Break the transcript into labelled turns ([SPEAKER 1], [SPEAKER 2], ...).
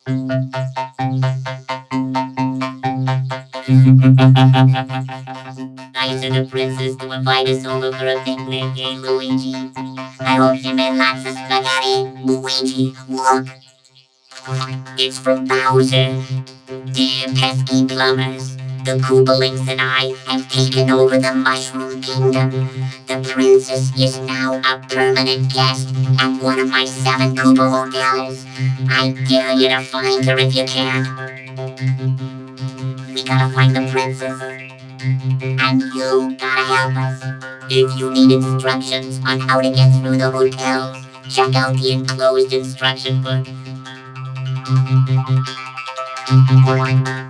[SPEAKER 1] I said the princess to invite us over for a picnic, eh, Luigi? I hope you made lots of spaghetti. Luigi, look, it's from Bowser. Dear pesky plumbers, the Koopalings and I have taken over the Mushroom Kingdom. The princess is now a permanent guest at one of my 7 Koopa hotels. I dare you to find her if you can. We gotta find the princess, and you gotta help us. If you need instructions on how to get through the hotels, check out the enclosed instruction book.